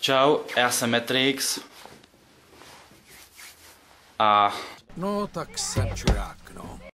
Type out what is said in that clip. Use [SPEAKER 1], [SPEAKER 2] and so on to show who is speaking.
[SPEAKER 1] Čau, já jsem Metrix. A...
[SPEAKER 2] No, tak jsem čurák, no.